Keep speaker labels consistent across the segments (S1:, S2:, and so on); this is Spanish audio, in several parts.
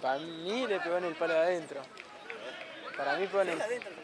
S1: Para mí le pegó en el palo de adentro. Para mí pegó en el...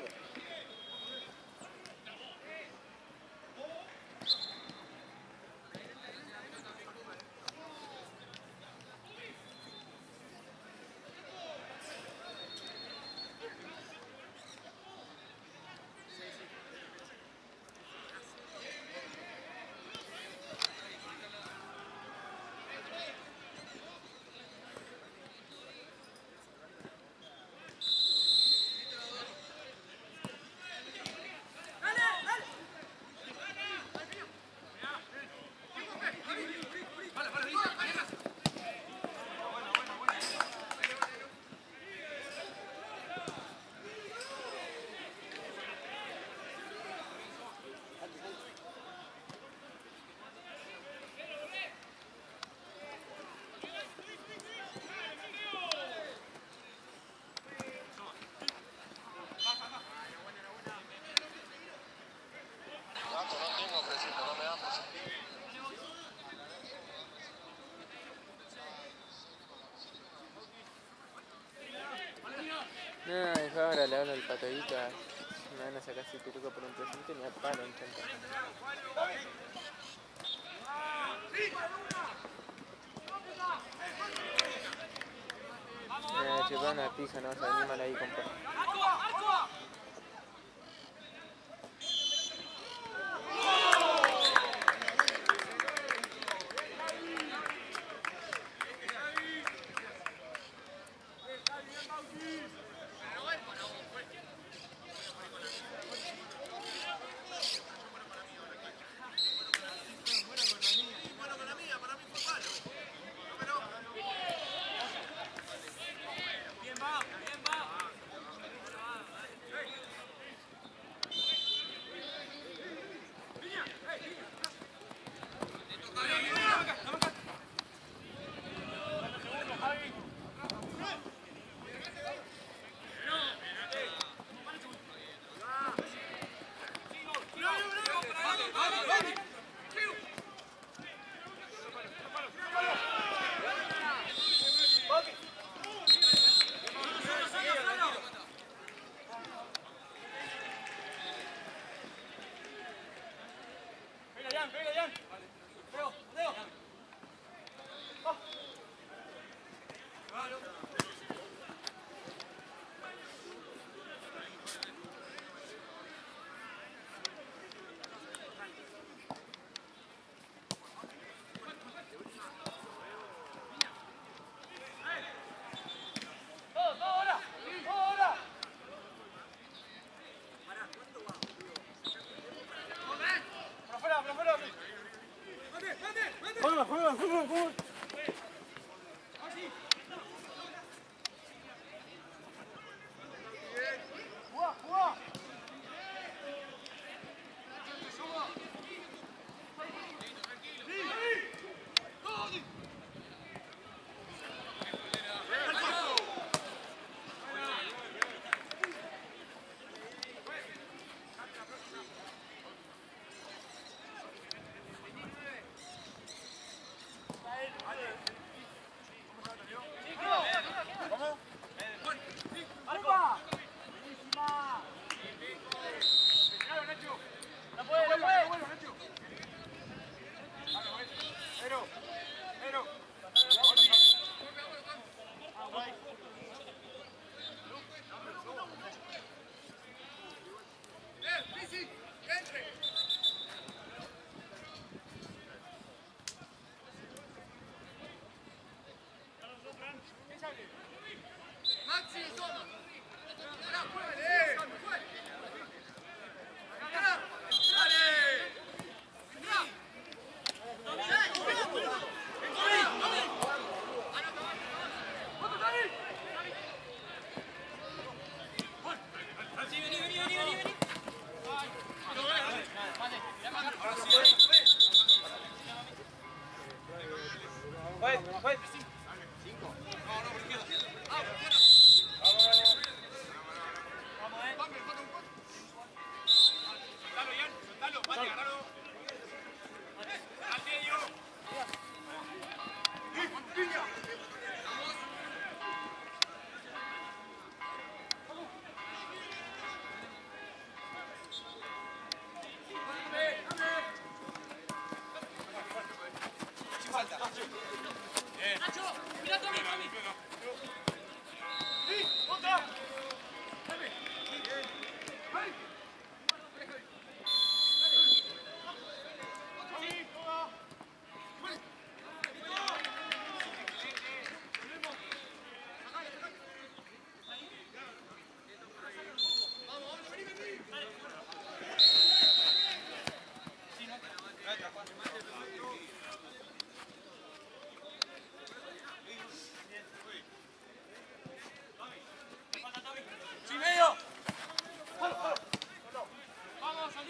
S1: No, y ahora le hablo al patadita. Me van a sacar si peluca por un presente ni a palo en chanta. Che, va una pija, no se animan ahí, compa.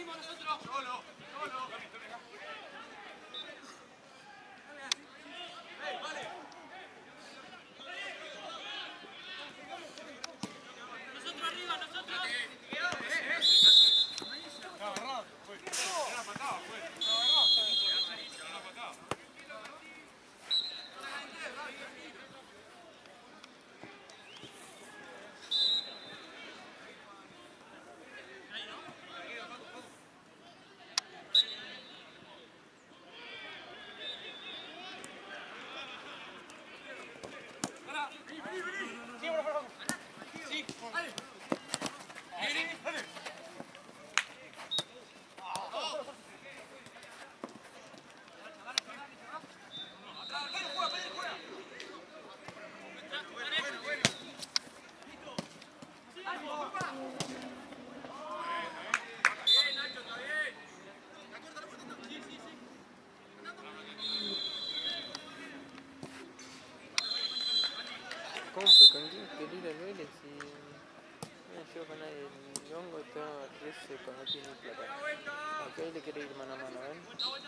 S1: ¿Cómo fue? ¿Con quién quería ir al Vélez? Y no llevo con nadie. El hongo está re seco, no tiene plata. Acá él le quiere ir mano a mano, ¿ven?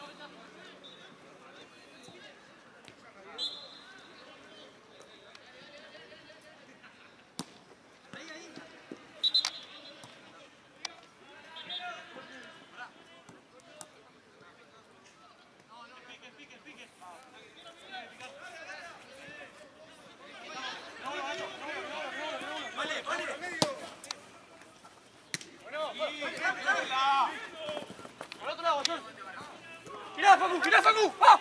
S2: ¡Girá, Facu! ¡Girá, Facu! ¡Ah!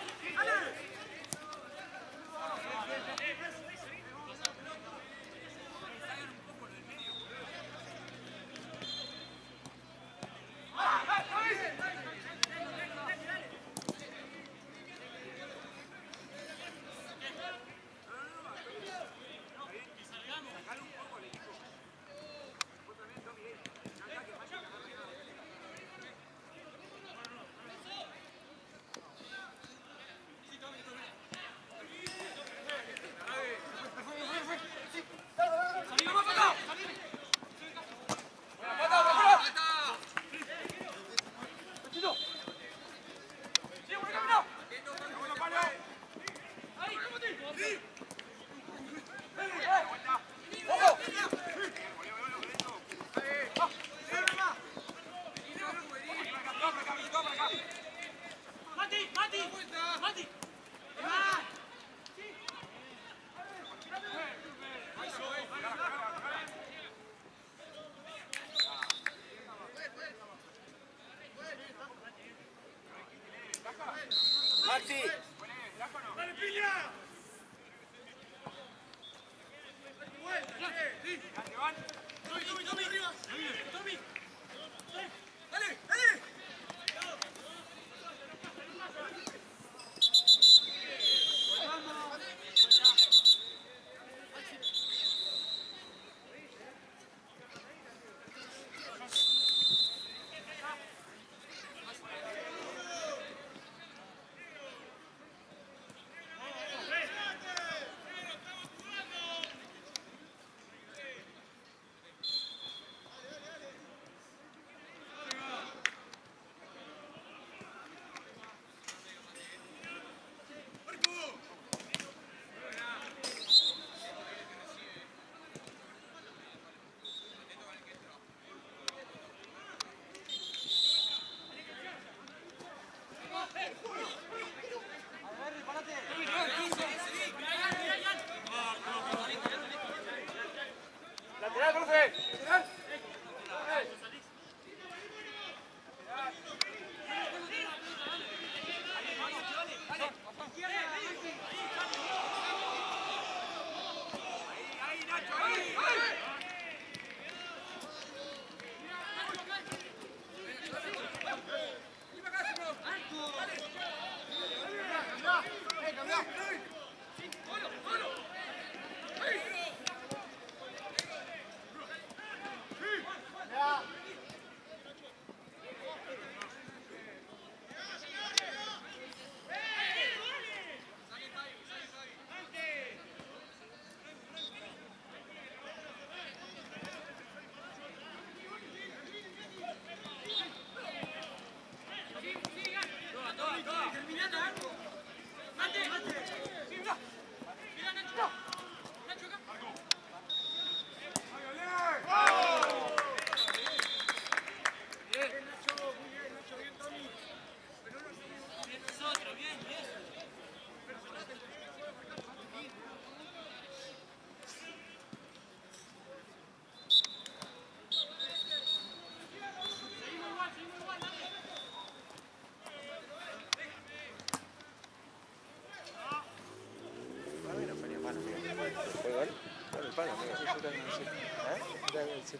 S1: A mí no ponía mano, amigo. ¿Fue gol? Dame el palo, amigo. Sí, yo también sí. ¿Eh? Dame el sí.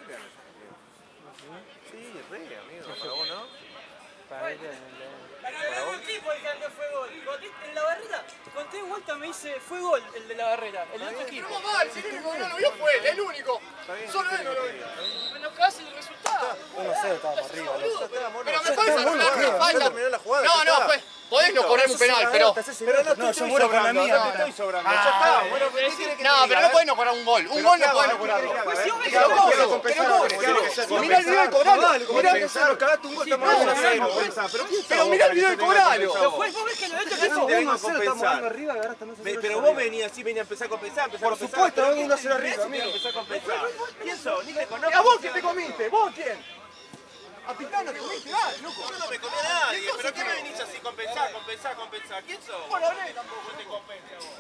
S3: campeones. Sí, re, amigo. Para vos, ¿no?
S1: Para ella,
S2: Ganó el mismo equipo el que fue gol. En la barrera, conté vuelta me dice, fue gol el de la barrera, el otro equipo.
S4: Pero mal, si el único que no lo vio fue él, el único. Solo él no lo vio.
S2: Bueno, casi el resultado.
S5: 1-0 estábamos arriba.
S4: Pero me puedes anular una falta.
S3: Terminó la jugada.
S4: No, no, pues, podés no correr un penal, pero...
S5: No, yo muero con la mía.
S3: No te estoy sobrando. Ya está. Bueno, ¿qué quiere que
S4: No,
S3: te
S4: pero
S3: diga,
S4: no podés no correr un gol. Un gol no podés no correrlo.
S2: Pues si vos ves
S4: Que lo
S2: que
S4: cobre,
S2: vos-
S4: que lo cobre. Mirá el video y cobralo. Mirá
S3: Compensar, cagaste un gol, estamos ganando 1-0.
S4: Pero mirá el video y cobralo.
S2: Pero vos ves que lo de otro equipo.
S3: Te vengo a
S5: Estamos
S3: compensar.
S5: arriba y ahora estamos
S3: Pero vos venías así, venías a empezar a compensar,
S5: Por supuesto, vengo 1-0 arriba,
S3: amigo. Empezar a compensar. ¿Quién sos? Ni te
S4: ¿A
S3: conozco.
S4: vos qué te comiste? ¿Vos quién? A Pitano te comiste, dale, loco.
S3: Yo no me comí a nadie, pero ¿qué me venís así? Compensar. ¿Quién sos?
S4: Bueno, hablé.
S3: Tampoco te compensa vos.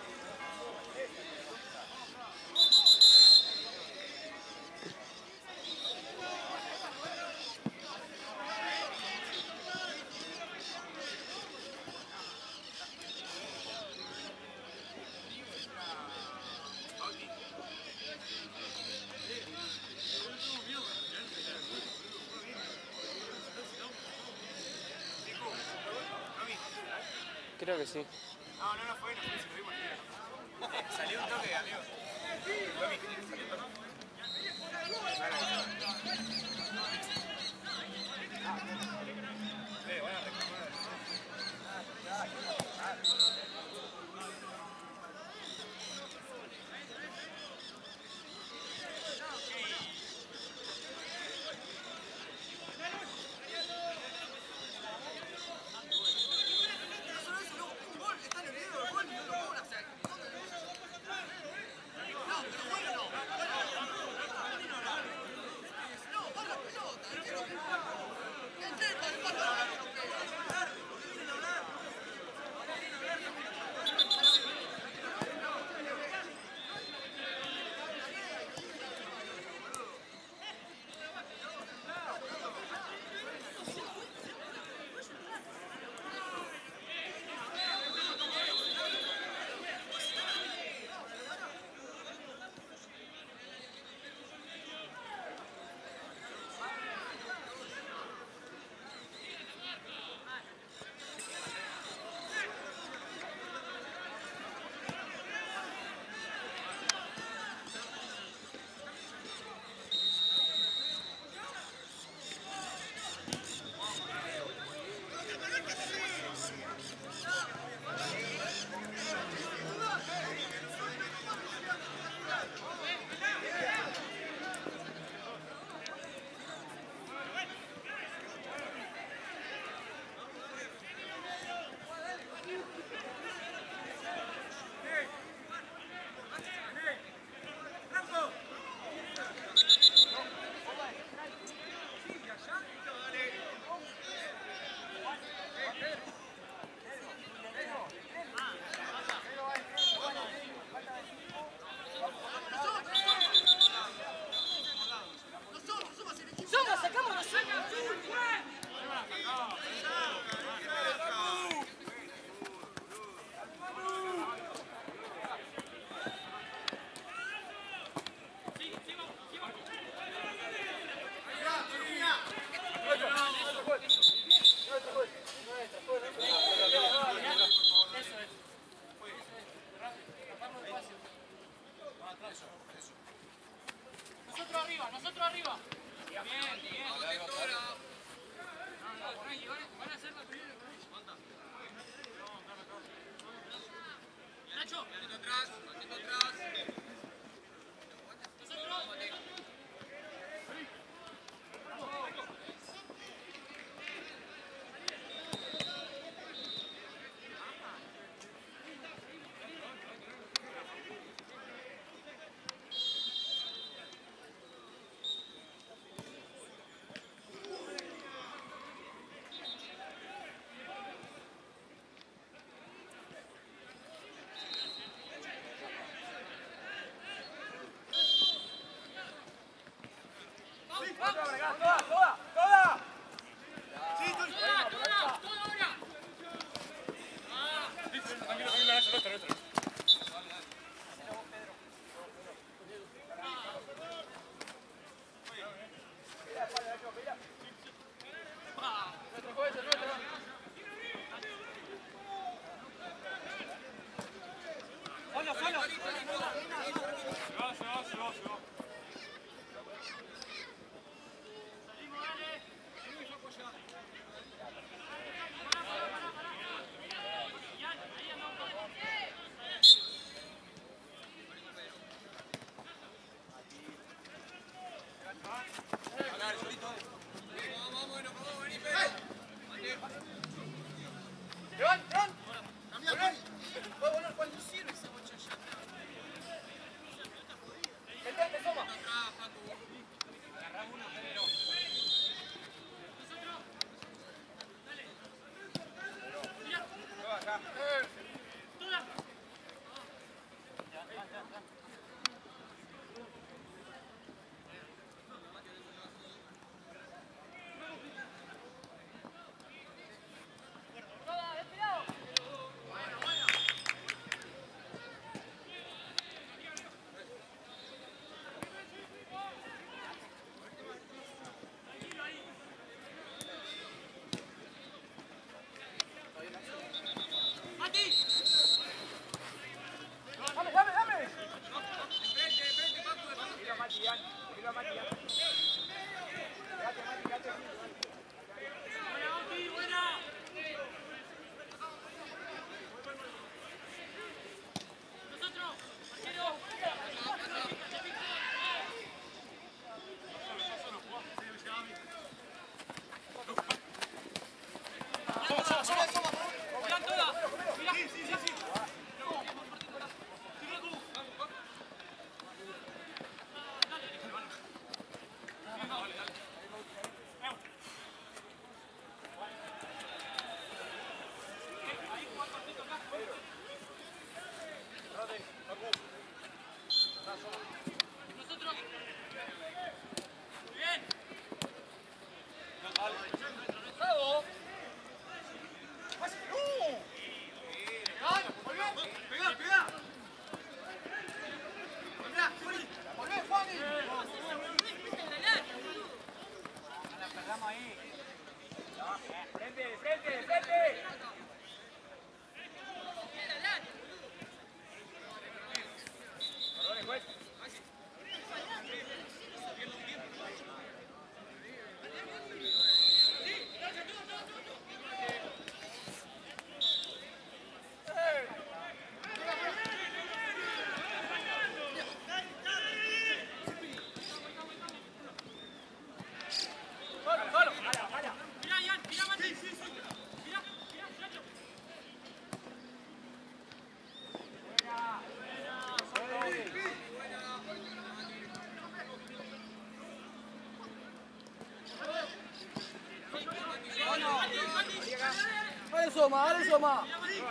S1: creo que sí.
S3: Salió un toque, amigo.
S2: Nosotros arriba. Bien, bien. Van a hacer la primera. Nacho. Atento atrás.
S4: Dale Soma, dale Soma.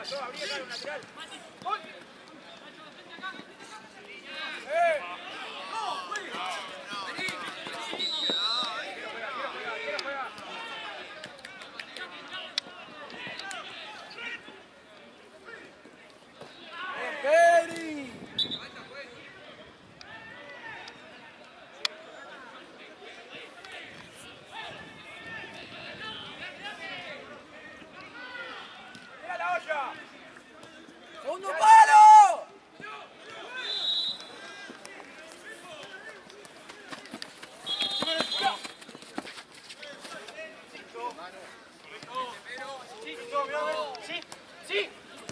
S4: ¡Segundo palo!
S2: Sí, sí.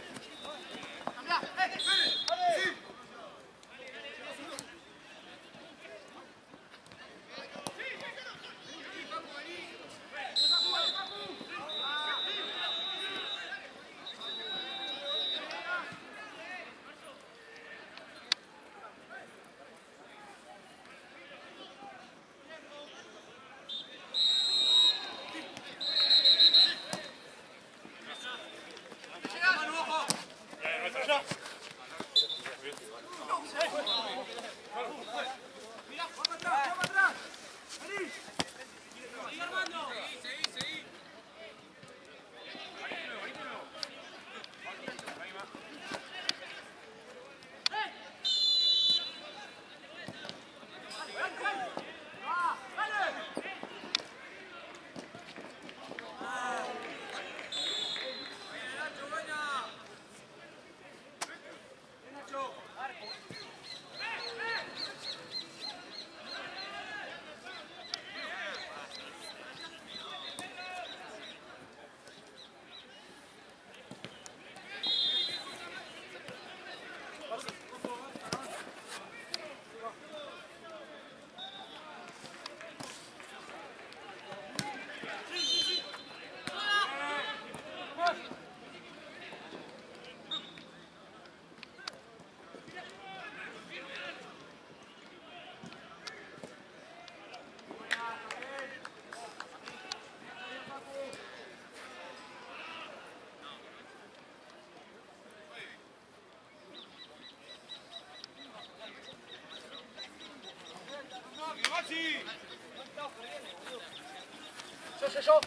S4: Yo.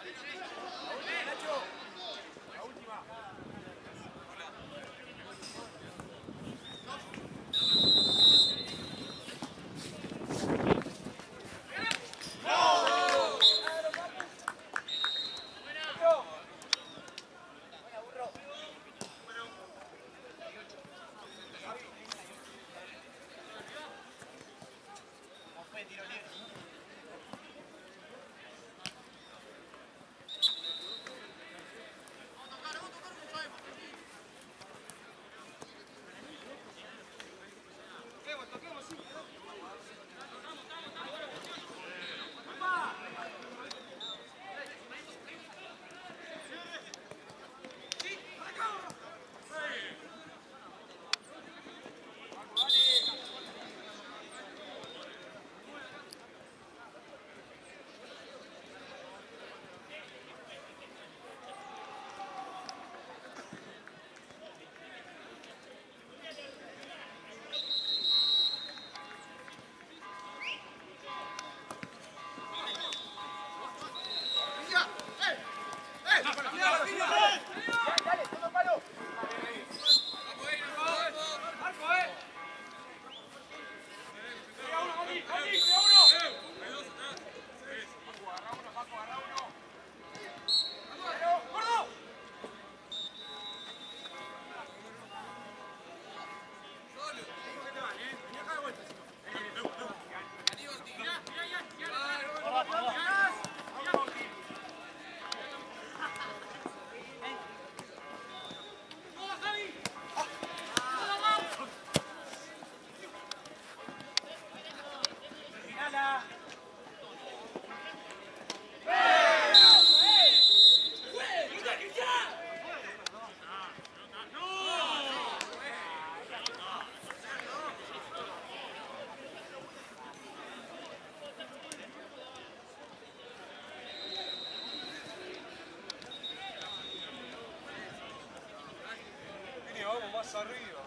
S4: Más arriba.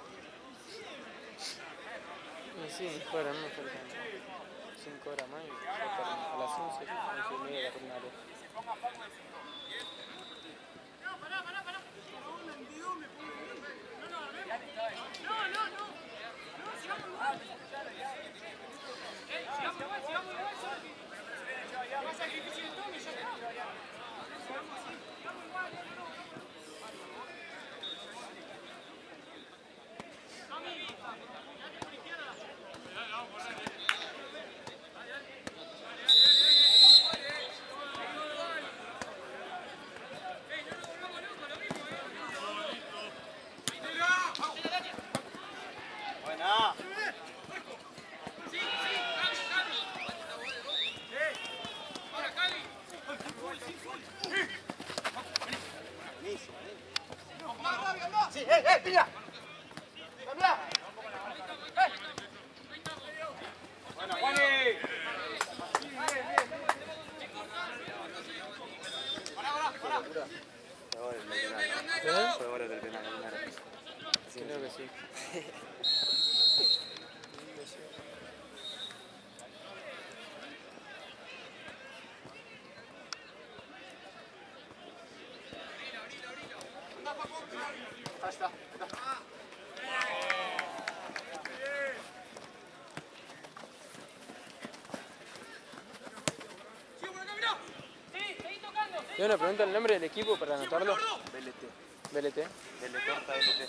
S1: Y sí, fuera, no faltan 5 horas más y a las 11, 11:30 la jornada.
S4: Sí, pilla. ¡Cambia! Bueno, Juani.
S5: Fue gol del penal.
S1: Creo que sí.
S4: Ahí está.
S1: ¿Tengo una pregunta el nombre del equipo para anotarlo?
S5: BLT.
S1: BLT.
S5: BLT, BLT.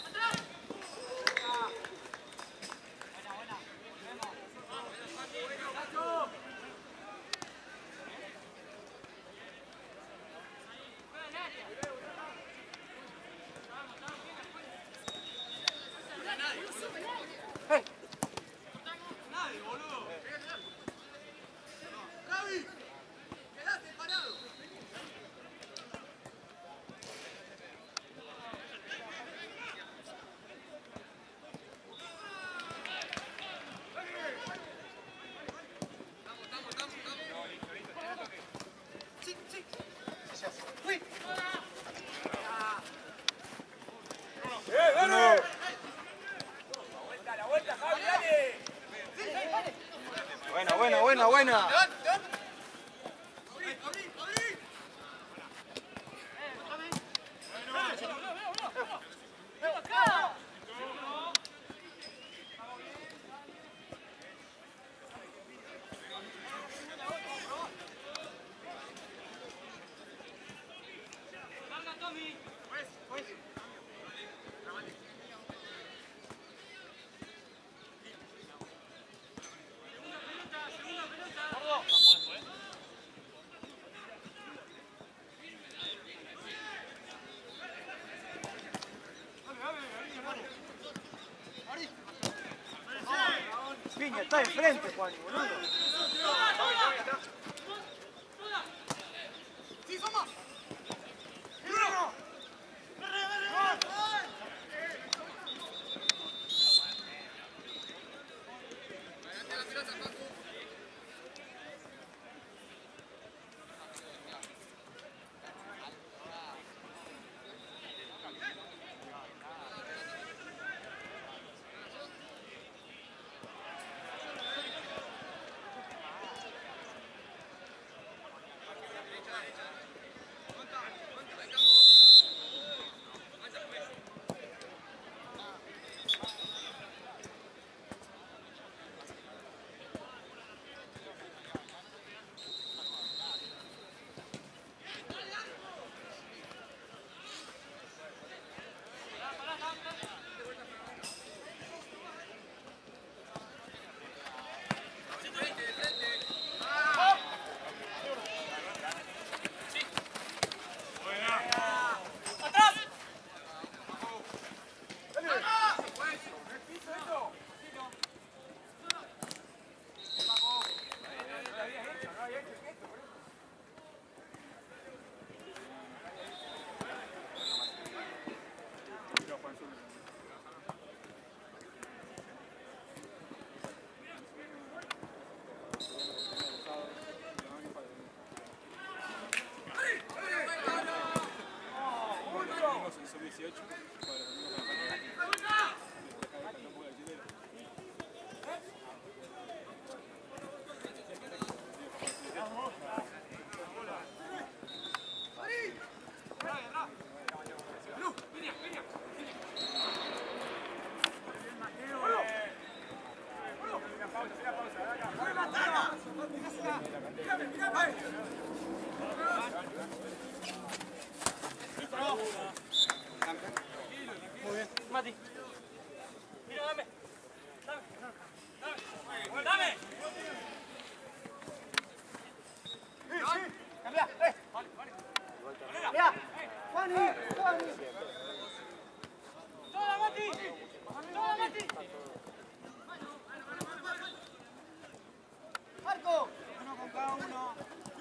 S5: Buena.
S4: Piña, está de frente, Juan, boludo.
S2: Muy bien. Mati. Mira, dame. Dame.
S4: Cambia, Mirá, Juani.
S2: ¡Toda, Mati! ¡Toda, Mati!
S4: Marco. Uno con cada uno.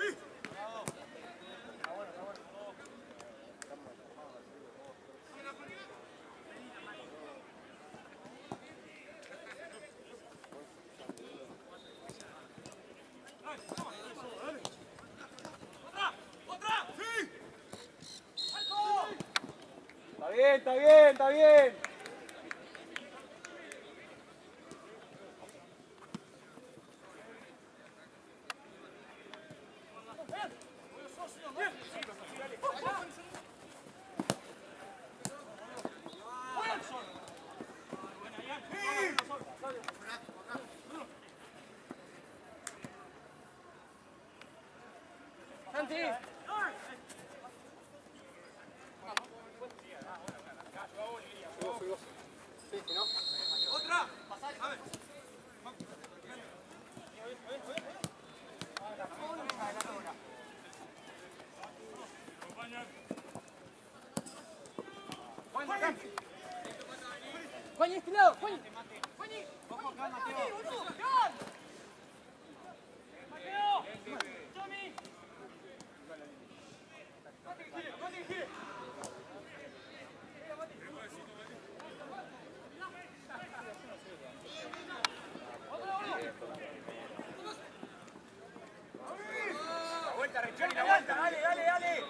S4: Está bien, está bien.
S2: Santi.
S4: Otra.
S2: Juan, este lado, Juan.
S4: Ojo acá, Mateo.
S2: Mateo. Tommy.
S4: La vuelta, Rechoni, la vuelta. Dale, dale, dale.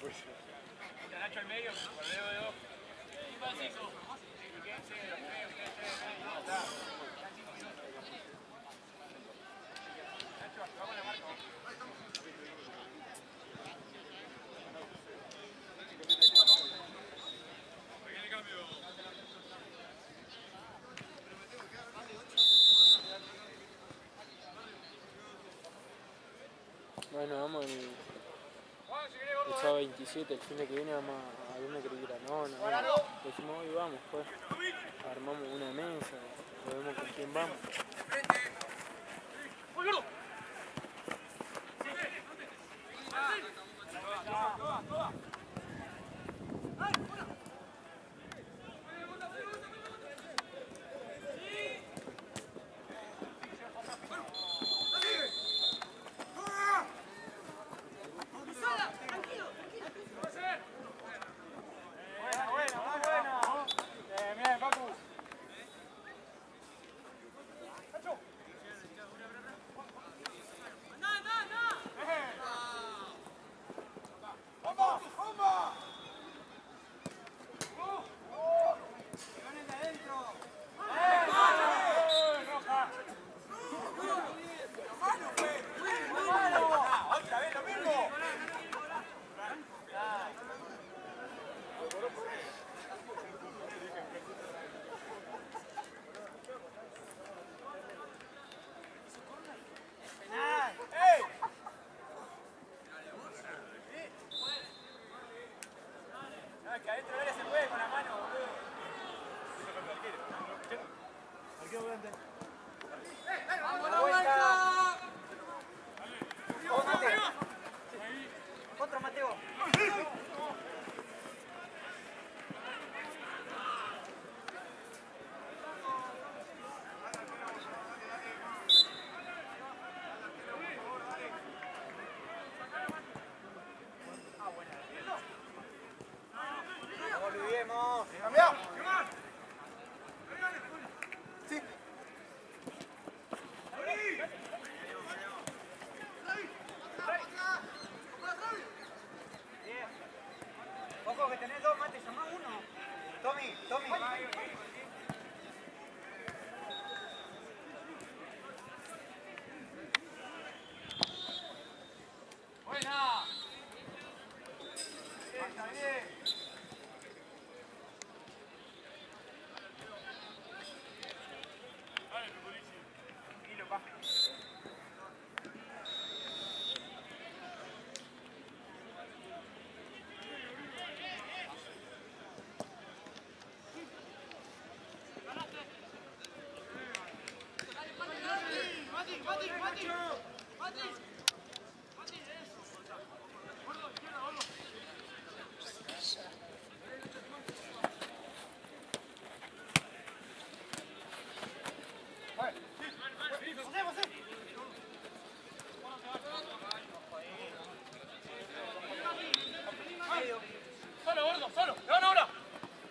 S2: Nacho al medio, por el dedo de dos.
S1: Bueno, vamos el sábado 27, el fin de que viene vamos a ver una que ir a Nona. Bueno, decimos hoy vamos, pues. Armamos una mesa, vemos con quién vamos. Que adentro del área se puede con la mano, boludo. ¡Vamos, la vuelta! ¡Vamos, Mateo! ¡Contra Mateo!
S4: ¡Cambia! Sí.
S2: Ojo que tenés dos, Mate, llamá uno. Tommy. Buena. Está bien. Solo, gordo, solo. ¡No, no, no!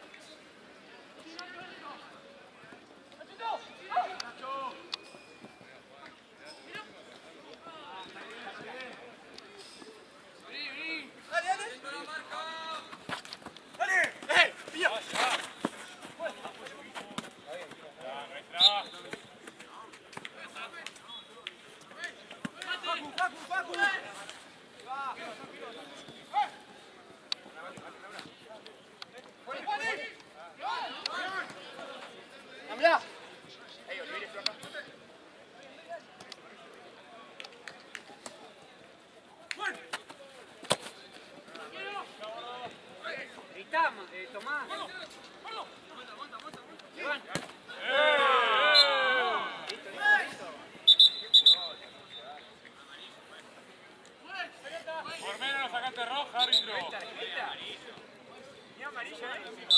S4: ¡Cambia!
S2: Gritá, Tomás. Iván.
S3: Por menos sacaste roja, árbitro.
S2: Ni amarilla.